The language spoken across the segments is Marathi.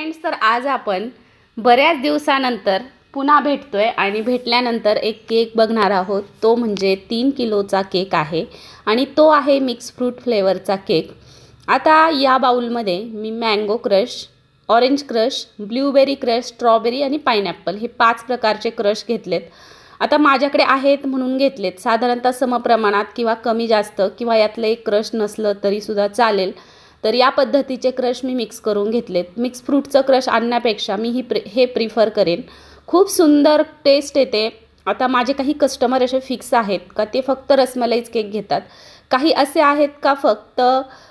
फ्रेंड्स, तर आज आपण बऱ्याच दिवसानंतर पुन्हा भेटतोय आणि भेटल्यानंतर एक केक बघणार आहोत। तो म्हणजे 3 किलोचा केक आहे आणि तो आहे मिक्स फ्रूट फ्लेवरचा केक। आता या बाउलमध्ये मी mango crush, orange crush, blueberry crush, strawberry आणि पाइनएप्पल हे 5 प्रकारचे क्रश घेतलेत। आता माझ्याकडे आहेत म्हणून घेतलेत। साधारणतः समप्रमाणात किंवा कमी जास्त किंवा यातलं एक क्रश नसलं तरी सुद्धा चालेल। तर या पद्धतीचे क्रश मी मिक्स करून घेतलेत। मिक्स फ्रूटचं क्रश आणण्यापेक्षा मी हे प्रिफर करेन। खूप सुंदर टेस्ट येते। आता माझे काही कस्टमर असे फिक्स आहेत का ते फक्त रसमलाईच केक घेतात, काही असे आहेत का फक्त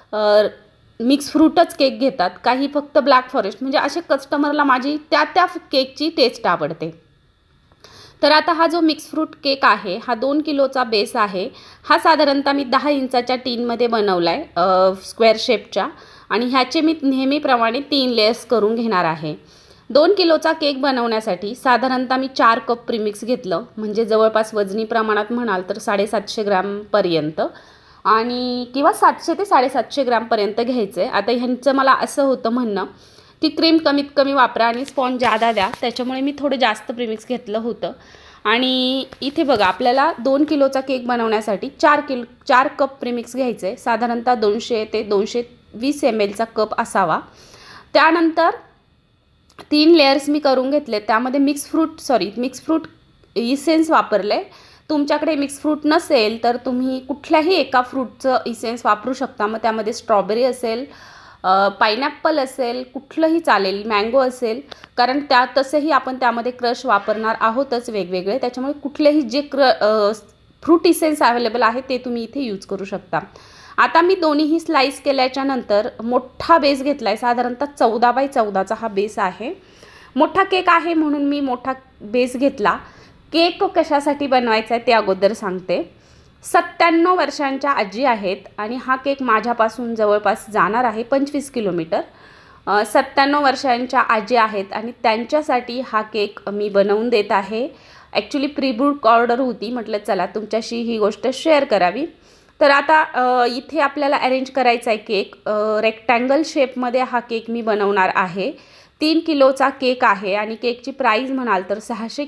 मिक्स फ्रूटच केक घेतात, काही फक्त ब्लॅक फॉरेस्ट, म्हणजे असे कस्टमरला माझी त्या केकची टेस्ट आवडते। तर आता हा जो मिक्स फ्रूट केक आहे हा 2 किलोचा बेस आहे। हा साधारणतः मी 10 इंचाच्या टीनमध्ये बनवला आहे स्क्वेअर शेपच्या, आणि ह्याचे मी नेहमीप्रमाणे 3 लेयर्स करून घेणार आहे। 2 किलोचा केक बनवण्यासाठी साधारणतः मी 4 कप प्रीमिक्स घेतलं, म्हणजे जवळपास वजनी प्रमाणात म्हणाल तर 750 ग्रॅमपर्यंत, आणि किंवा 700 ते 750 ग्रॅमपर्यंत घ्यायचं आहे। आता ह्यांचं मला असं होतं म्हणणं की क्रीम कमीत कमी वापरा आणि स्पॉन्ज जादा द्या, त्याच्यामुळे मी थोडं जास्त प्रीमिक्स घेतलं होतं। आणि इथे बघा, आपल्याला 2 किलोचा केक बनवण्यासाठी 4 कप प्रीमिक्स घ्यायचे, साधारणतः 200 ते 220 ml चा कप असावा। त्यानंतर 3 लेयर्स मी करून घेतले, त्यामध्ये मिक्स फ्रूट इसेन्स वापरले। तुमच्याकडे मिक्स फ्रूट नसेल तर तुम्ही कुठल्याही एका फ्रूटचं इसेन्स वापरू शकता। मग त्यामध्ये स्ट्रॉबेरी असेल, पाइनएप्पल असेल, कुठलंही चालेल, मँगो असेल, कारण तसेही आपण त्यामध्ये क्रश वापरणार आहोतच वेगवेगळे, त्याच्यामुळे कुठलेही जे फ्रूट इसेन्स अवेलेबल आहे ते तुम्ही इथे यूज करू शकता। आता मी दोन्हीही स्लाइस केल्याच्या नंतर मोठा बेस घेतला आहे, साधारणतः 14 बाय 14चा हा बेस आहे। मोठा केक आहे म्हणून मी मोठा बेस घेतला। केक कशासाठी बनवायचा आहे ते अगोदर सांगते। 97 वर्षांच्या आजी आहेत आणि हा केक माझ्यापासून जवळपास जाणार आहे 25 किलोमीटर। 97 वर्षांच्या आजी आहेत आणि त्यांच्यासाठी हा केक मी बनवून देत आहे। ॲक्च्युली प्री बुक ऑर्डर होती, म्हटलं चला तुमच्याशी ही गोष्ट शेअर करावी। तर आता इथे आपल्याला अरेंज करायचा आहे केक। रेक्टँगल शेपमध्ये हा केक मी बनवणार आहे। 3 किलोचा केक आहे आणि केकची प्राईस म्हणाल तर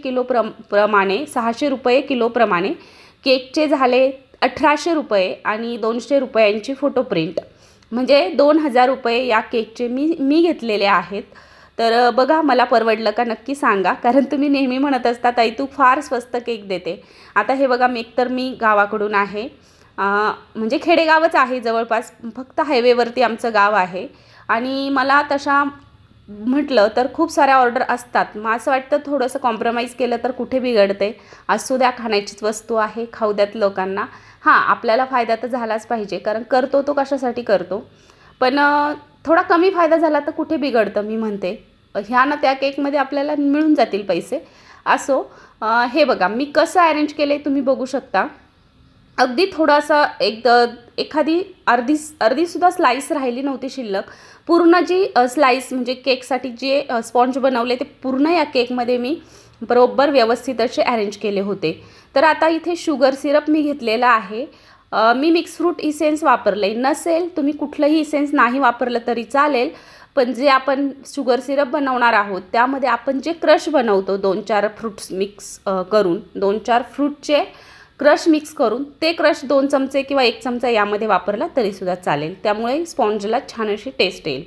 600 रुपये किलोप्रमाणे केकचे झाले 1800 रुपये आणि 200 रुपयांची फोटो प्रिंट, म्हणजे 2000 रुपये या केकचे मी घेतलेले आहेत। तर बघा, मला परवडलं का नक्की सांगा, कारण तुम्ही नेहमी म्हणत असता ताई तू फार स्वस्त केक देते। आता हे बघा, मी गावाकडून आहे, म्हणजे खेडेगावच आहे जवळपास, फक्त हायवेवरती आमचं गाव आहे, आणि मला तशा म्हटलं तर खूप साऱ्या ऑर्डर असतात। मग असं वाटतं थोडंसं कॉम्प्रोमाइज केलं तर कुठे बिघडते। असू द्या, खाण्याचीच वस्तू आहे, खाऊ द्यात लोकांना। हां, आपल्याला फायदा तर झालाच पाहिजे, कारण करतो तो कशासाठी करतो, पण थोडा कमी फायदा झाला तर कुठे बिघडतं मी म्हणते। ह्या ना त्या केकमध्ये आपल्याला मिळून जातील पैसे। असो, हे बघा मी कसं अरेंज केले तुम्ही बघू शकता। अगदी थोडासा एखादी अर्धीसुद्धा स्लाईस राहिली नव्हती शिल्लक। पूर्ण जी स्लाईस म्हणजे केकसाठी जे स्पॉन्ज बनवले ते पूर्ण या केकमध्ये मी बरोबर व्यवस्थित असे अरेंज केले होते। तर आता इथे शुगर सिरप मी घेतलेला आहे। मी मिक्स फ्रूट इसेन्स वापरले, नसेल तुम्ही कुठलंही इसेन्स नाही वापरलं तरी चालेल, पण जे आपण शुगर सिरप बनवणार आहोत त्यामध्ये आपण जे क्रश बनवतो 2-4 फ्रूट्स मिक्स करून, 2-4 फ्रूटचे क्रश मिक्स करून, ते क्रश 2 चमचे किंवा 1 चमचा यामध्ये वापरला तरीसुद्धा चालेल, त्यामुळे स्पॉन्जला छान अशी टेस्ट येईल।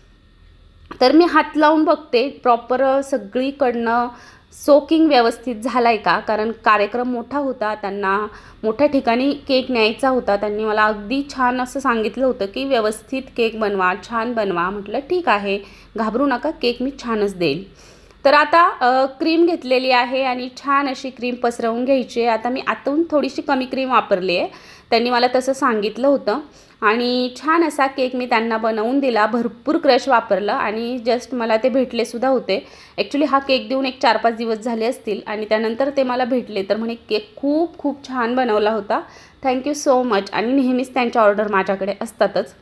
तर मी हात लावून बघते प्रॉपर सगळीकडनं सोकिंग व्यवस्थित झाला आहे का, कारण कार्यक्रम मोठा होता, त्यांना मोठ्या ठिकाणी केक न्यायचा होता। त्यांनी मला अगदी छान असं सांगितलं होतं की व्यवस्थित केक बनवा, छान बनवा। म्हटलं ठीक आहे, घाबरू नका, केक मी छानच देईल। तर आता क्रीम घेतलेली आहे आणि छान अशी क्रीम पसरवून घ्यायची आहे। आता मी आतून थोडीशी कमी क्रीम वापरली आहे, त्यांनी मला तसं सांगितलं होतं, आणि छान असा केक मी त्यांना बनवून दिला। भरपूर क्रश वापरलं आणि जस्ट मला ते भेटलेसुद्धा होते। ॲक्च्युली हा केक देऊन एक 4-5 दिवस झाले असतील आणि त्यानंतर ते मला भेटले, तर म्हणे केक खूप छान बनवला होता, थँक्यू सो मच। आणि नेहमीच त्यांच्या ऑर्डर माझ्याकडे असतातच।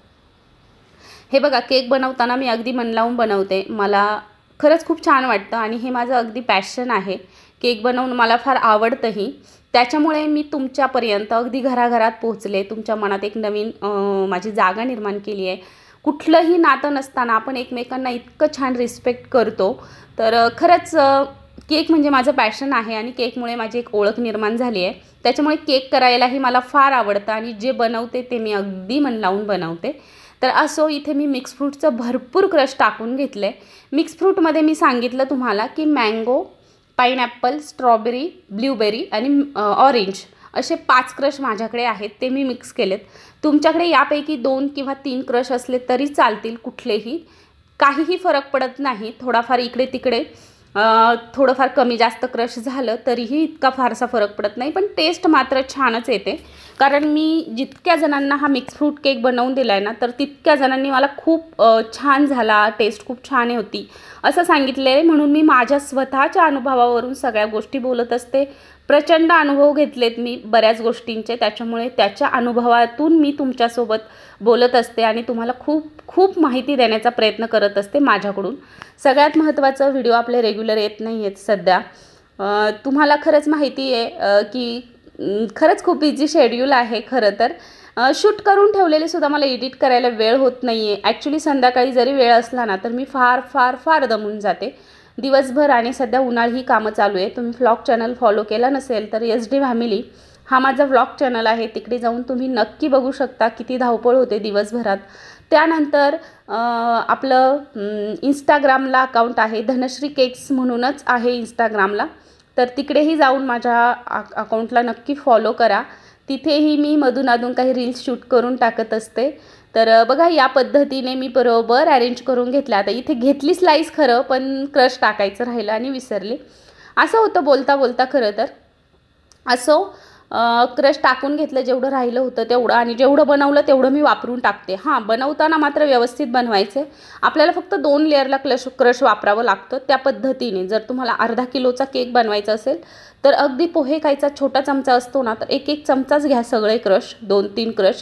हे बघा, केक बनवताना मी अगदी मन लावून बनवते, मला खरंच खूप छान वाटतं आणि हे माझं अगदी पॅशन आहे। केक बनवून मला फार आवडतंही, त्याच्यामुळे मी तुमच्यापर्यंत अगदी घराघरात पोहोचले, तुमच्या मनात एक नवीन माझी जागा निर्माण केली आहे। कुठलंही नातं नसताना आपण एकमेकांना इतकं छान रिस्पेक्ट करतो. तर खरंच केक म्हणजे माझं पॅशन आहे आणि केकमुळे माझी एक ओळख निर्माण झाली आहे. त्याच्यामुळे केक करायलाही मला फार आवडतं आणि जे बनवते ते मी अगदी मन लावून बनवते. तर असो, इथे मी मिक्स फ्रूटचं भरपूर क्रश टाकून घेतलं आहे. मिक्स फ्रूटमध्ये मी सांगितलं तुम्हाला की मँगो, पाईनॲपल, स्ट्रॉबेरी, ब्ल्यूबेरी आणि ऑरेंज असे 5 क्रश माझ्याकडे आहेत, ते मी मिक्स केलेत. तुमच्याकडे यापैकी 2 किंवा 3 क्रश असले तरी चालतील, कुठलेही काहीही फरक पडत नाही. थोडाफार इकडे तिकडे थोडंफार कमी जास्त क्रश झालं तरीही इतका फारसा फरक पडत नाही, पण टेस्ट मात्र छानच येते. कारण मी जितक्या जणांना हा मिक्स फ्रूट केक बनवून दिला आहे ना, तर तितक्या जणांनी मला खूप छान झाला, टेस्ट खूप छान होती असं सांगितलं आहे. म्हणून मी माझ्या स्वतःच्या अनुभवावरून सगळ्या गोष्टी बोलत असते. प्रचंड अनुभव घेतलेत मी बऱ्याच गोष्टींचे, त्याच्यामुळे त्याच्या अनुभवातून मी तुमच्यासोबत बोलत असते आणि तुम्हाला खूप खूप माहिती देण्याचा प्रयत्न करत असते माझ्याकडून. सगळ्यात महत्त्वाचं, व्हिडिओ आपले रेग्युलर येत नाही आहेत सध्या. तुम्हाला खरंच माहिती आहे की खरंच खूप बिझी शेड्यूल आहे. खरं तर शूट करून ठेवलेले सुद्धा मला एडिट करायला वेळ होत नाही आहे. ॲक्च्युली संध्याकाळी जरी वेळ असला ना तर मी फार फार फार दमून जाते दिवसभर आणि सध्या उन्हाळी कामं चालू आहे. तुम्ही व्लॉग चॅनल फॉलो केला नसेल तर SD फॅमिली हा माझा व्लॉग चॅनल आहे, तिकडे जाऊन तुम्ही नक्की बघू शकता किती धावपळ होते दिवसभरात. त्यानंतर आपलं इंस्टाग्रामला अकाउंट आहे, धनश्री केक्स म्हणूनच आहे इंस्टाग्रामला, तर तिकडेही जाऊन माझ्या अकाउंटला नक्की फॉलो करा. तिथेही मी मधून काही रील्स शूट करून टाकत असते. तर बघा, या पद्धतीने मी बरोबर अरेंज करून घेतलं. आता इथे घेतली स्लाईस खरं, पण क्रश टाकायचं राहिलं आणि विसरले. असं होतं बोलता बोलता. खरं तर असो, क्रश टाकून घेतलं जेवढं राहिलं होतं तेवढं, आणि जेवढं बनवलं तेवढं मी वापरून टाकते. हां, बनवताना मात्र व्यवस्थित बनवायचे. आपल्याला फक्त 2 लेअरला क्रश वापरावं लागतं. त्या पद्धतीने जर तुम्हाला अर्धा किलोचा केक बनवायचा असेल तर अगदी पोहे खायचा छोटा चमचा असतो ना, तर 1-1 चमचाच घ्या सगळे क्रश. 2-3 क्रश,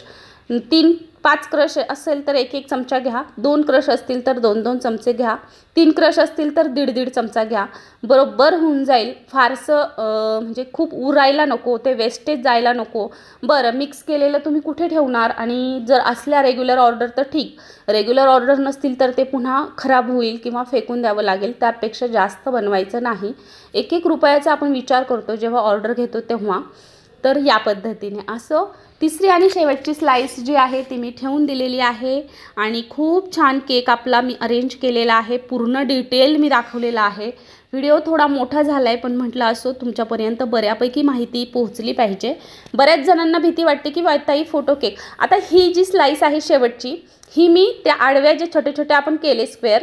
3-5 क्रश असेल तर 1-1 चमचा घ्या. 2 क्रश असतील तर 2-2 चमचे घ्या. 3 क्रश असतील तर 1.5 चमचा घ्या. बरोबर होऊन जाईल. फारसं म्हणजे खूप उरायला नको, ते वेस्टेज जायला नको. बरं, मिक्स केलेलं तुम्ही कुठे ठेवणार? आणि जर असल्या रेग्युलर ऑर्डर तर ठीक, रेग्युलर ऑर्डर नसतील तर ते पुन्हा खराब होईल किंवा फेकून द्यावं लागेल. त्यापेक्षा जास्त बनवायचं नाही. 1-1 रुपयाचा आपण विचार करतो जेव्हा ऑर्डर घेतो तेव्हा. तर या पद्धतीने असं तिसरी आणि शेवटची स्लाईस जी आहे ती मी ठेवून दिलेली आहे. आणि खूप छान केक आपला मी अरेंज केलेला आहे. पूर्ण डिटेल मी दाखवलेला आहे. व्हिडिओ थोडा मोठा झाला आहे, पण म्हटलं असो तुमच्यापर्यंत बऱ्यापैकी माहिती पोहोचली पाहिजे. बऱ्याच जणांना भीती वाटते की ताई फोटो केक. आता ही जी स्लाईस आहे शेवटची, ही मी त्या आडव्या जे छोटे छोटे आपण केले स्क्वेअर,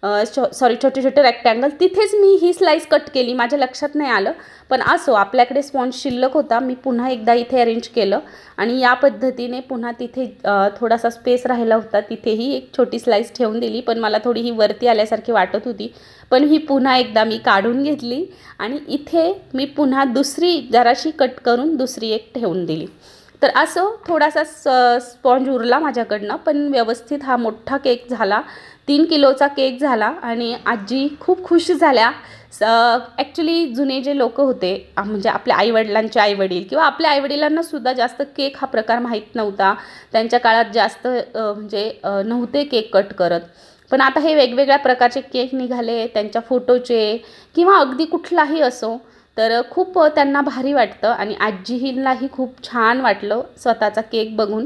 छोटे छोटे रेक्टँगल, तिथेच मी ही स्लाईस कट केली. माझ्या लक्षात नाही आलं, पण असो आपल्याकडे स्पॉन्ज शिल्लक होता. मी पुन्हा एकदा इथे अरेंज केलं आणि या पद्धतीने पुन्हा तिथे थोडासा स्पेस राहिला होता, तिथेही एक छोटी स्लाईस ठेवून दिली. पण मला थोडी ही वरती आल्यासारखी वाटत होती, पण ही पुन्हा एकदा मी काढून घेतली आणि इथे मी पुन्हा दुसरी जराशी कट करून दुसरी एक ठेवून दिली. तर असं थोडासा स्पॉन्ज उरला माझ्याकडनं, पण व्यवस्थित हा मोठा केक झाला. 3 किलोचा केक झाला आणि आजी खूप खुश झाल्या. ॲक्च्युली जुने जे लोक होते, म्हणजे आपल्या आईवडिलांचे आईवडील किंवा आपल्या आईवडिलांनासुद्धा जास्त केक हा प्रकार माहीत नव्हता. त्यांच्या काळात जास्त म्हणजे नव्हते केक कट करत. पण आता हे वेगवेगळ्या प्रकारचे केक निघाले, त्यांच्या फोटोचे किंवा अगदी कुठलाही असो, तर खूप त्यांना भारी वाटतं आणि आजीलाही खूप छान वाटलं स्वतःचा केक बघून.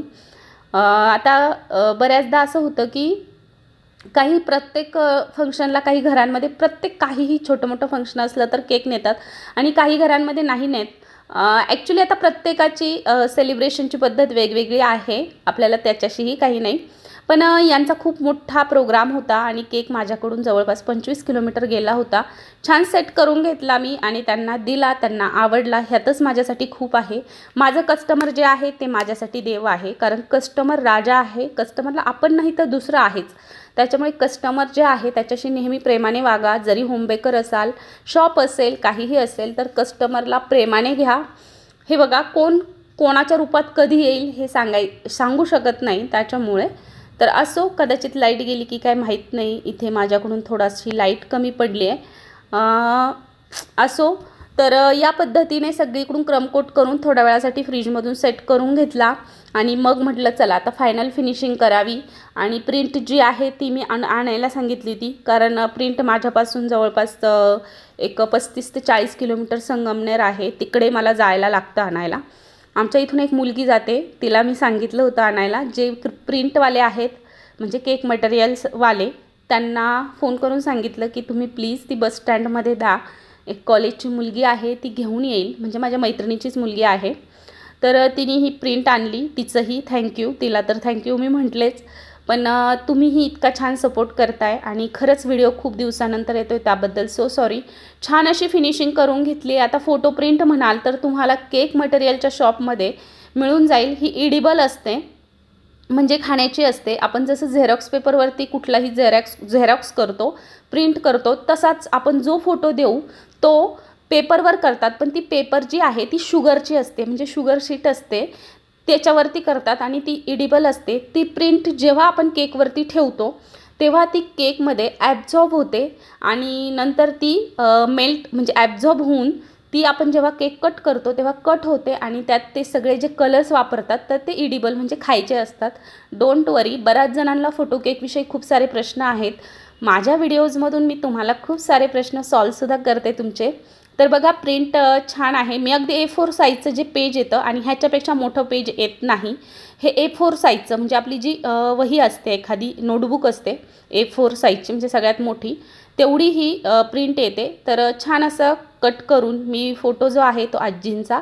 आता बऱ्याचदा असं होतं की काही प्रत्येक फंक्शनला, काही घरांमध्ये काहीही छोटं मोठं फंक्शन असलं तर केक नेतात आणि काही घरांमध्ये नाही नेत. ॲक्च्युली आता प्रत्येकाची सेलिब्रेशनची पद्धत वेगवेगळी आहे, आपल्याला त्याच्याशीही काही नाही. पण यांचा खूप मोठा प्रोग्राम होता आणि केक माझ्याकडून जवळपास 25 किलोमीटर गेला होता. छान सेट करून घेतला मी आणि त्यांना दिला. त्यांना आवडला, ह्यातच माझ्यासाठी खूप आहे. माझं कस्टमर जे आहे ते माझ्यासाठी देव आहे, कारण कस्टमर राजा आहे. कस्टमरला आपण नाही तर दुसरं आहेच. त्याच्यामुळे कस्टमर जे आहे त्याच्याशी नेहमी प्रेमाने वागा. जरी होम बेकर असाल, शॉप असेल, काहीही असेल, तर कस्टमरला प्रेमाने घ्या. हे बघा, कोण कोणाच्या रूपात कधी येईल हे सांगू शकत नाही. त्याच्यामुळे तर असो, कदाचित लाईट गेली की काय माहीत नाही. इथे माझ्याकडून थोडीशी लाईट कमी पडली आहे. असो, तर या पद्धतीने सगळीकडून क्रमकोट करून थोड्या वेळासाठी फ्रीजमधून सेट करून घेतला आणि मग म्हटलं चला आता फायनल फिनिशिंग करावी। आणि प्रिंट जी आहे ती मी आणायला सांगितली होती, कारण प्रिंट माझ्यापासून जवळपास एक 35 ते 40 किलोमीटर संगमनेर आहे, तिकडे मला जायला लागतं आणायला। आमच्या इथून एक मुलगी जाते, तिला मी सांगितलं होतं आणायला। जे प्रिंटवाले आहेत म्हणजे केक मटेरियल्सवाले, त्यांना फोन करून सांगितलं की तुम्ही प्लीज ती बस स्टँडमध्ये द्या, एक कॉलेजची मुलगी आहे ती घेऊन येईल, म्हणजे माझ्या मैत्रिणीचीच मुलगी आहे। तर तिने ही प्रिंट आणली, तिचंही थँक्यू, तिला तर थँक्यू मी म्हटलेच, पण तुम्हीही इतका छान सपोर्ट करताय आणि खरंच व्हिडिओ खूप दिवसानंतर येतोय त्याबद्दल सो सॉरी। छान अशी फिनिशिंग करून घेतली। आता फोटो प्रिंट म्हणाल तर तुम्हाला केक मटेरियलच्या शॉपमध्ये मिळून जाईल। ही एडिबल असते, म्हणजे खाण्याची असते। आपण जसं झेरॉक्स पेपरवरती कुठलाही झेरॉक्स करतो, प्रिंट करतो, तसाच आपण जो फोटो देऊ तो पेपरवर करतात, पण ती पेपर जी आहे ती शुगरची असते, म्हणजे शुगर शीट असते त्याच्यावरती करतात आणि ती एडिबल असते। ती प्रिंट जेव्हा आपण केकवरती ठेवतो तेव्हा ती केकमध्ये ॲब्झॉर्ब होते आणि नंतर ती मेल्ट म्हणजे ॲब्झॉर्ब होऊन ती आपण जेव्हा केक कट करतो तेव्हा कट होते आणि त्यात ते सगळे जे कलर्स वापरतात तर ते एडिबल म्हणजे खायचे असतात। Don't worry. बऱ्याच जणांना फोटो केकविषयी खूप सारे प्रश्न आहेत, माझ्या व्हिडिओजमधून मी तुम्हाला खूप सारे प्रश्न सॉल्वसुद्धा करते तुमचे। तर बघा प्रिंट छान आहे। मी अगदी A4 साईजचं जे पेज येतं आणि ह्याच्यापेक्षा मोठं पेज येत नाही, हे A4 साईजचं म्हणजे आपली जी वही असते, एखादी नोटबुक असते A4 साईजची म्हणजे सगळ्यात मोठी, तेवढी ही प्रिंट येते। तर छान असं कट करून मी फोटो जो आहे तो आजींचा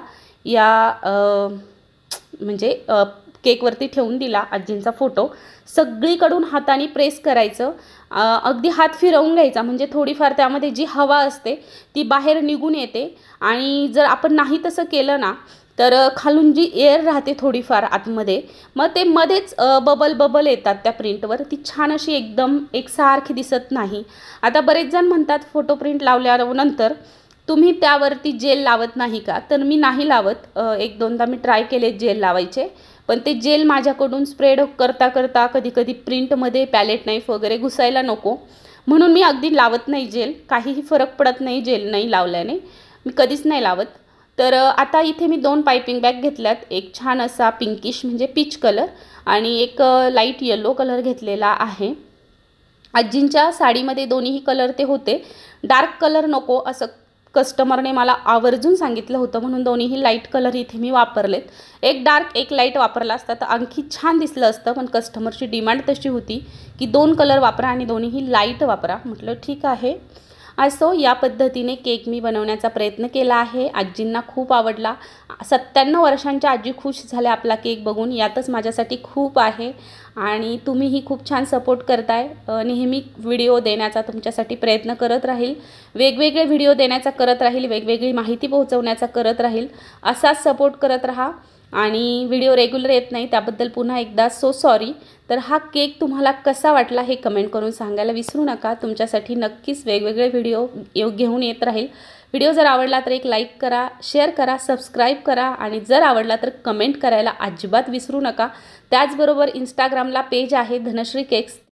या म्हणजे केकवरती ठेवून दिला, आजींचा फोटो। सगळीकडून हाताने प्रेस करायचं, अगदी हात फिरवून घ्यायचा, म्हणजे थोडीफार त्यामध्ये जी हवा असते ती बाहेर निघून येते। आणि जर आपण नाही तसं केलं ना तर खालून जी एअर राहते थोडीफार आतमध्ये, मग ते मध्येच बबल येतात त्या प्रिंटवर, ती छान अशी एकदम एकसारखी दिसत नाही। आता बरेच जण म्हणतात फोटो प्रिंट लावल्यानंतर तुम्ही त्यावरती जेल लावत नाही का, तर मी नाही लावत। एक दोनदा मी ट्राय केले जेल लावायचे, पण ते जेल माझ्याकडून स्प्रेड करता करता कधी प्रिंटमध्ये पॅलेट नाईफ वगैरे घुसायला नको, म्हणून मी अगदी लावत नाही जेल। काहीही फरक पडत नाही जेल नाही लावल्याने, मी कधीच नाही लावत। तर आता इथे मी 2 पायपिंग बॅग घेतल्यात, एक छान असा पिंकिश म्हणजे पीच कलर आणि एक लाईट येलो कलर घेतलेला आहे। आजींच्या साडीमध्ये दोन्हीही कलर ते होते, डार्क कलर नको असं कस्टमरने मला आवर्जून सांगितलं होतं, म्हणून दोन्हीही लाईट कलर इथे मी वापरलेत। एक डार्क एक लाईट वापरला असता तर आणखी छान दिसलं असतं, पण कस्टमरची डिमांड तशी होती की 2 कलर वापरा आणि दोन्हीही लाईट वापरा, म्हटलं ठीक आहे। असो या पद्धतीने केक मी बनवण्याचा प्रयत्न केला आहे, आजींना खूप आवडला। 97 वर्षांच्या आजी खुश झाल्या आपला केक बघून, यातच माझ्यासाठी खूप आहे। आणि तुम्हीही खूप छान सपोर्ट करताय, नेहमी व्हिडिओ देण्याचा तुमच्यासाठी प्रयत्न करत राहील, वेगवेगळे व्हिडिओ देण्याचा करत राहील, वेगवेगळी माहिती पोहोचवण्याचा करत राहील, असाच सपोर्ट करत राहा। आणि व्हिडिओ रेग्युलर येत नाही त्याबद्दल पुन्हा एकदा सो सॉरी। तर हा केक तुम्हाला कसा वाटला हे कमेंट करून सांगायला विसरू नका, तुमच्यासाठी नक्कीच वेगवेगळे व्हिडिओ घेऊन येत राहील। व्हिडिओ जर आवडला तर एक लाईक करा, शेअर करा, सबस्क्राईब करा आणि जर आवडला तर कमेंट करायला अजिबात विसरू नका। त्याचबरोबर इंस्टाग्रामला पेज आहे धनश्री केक्स,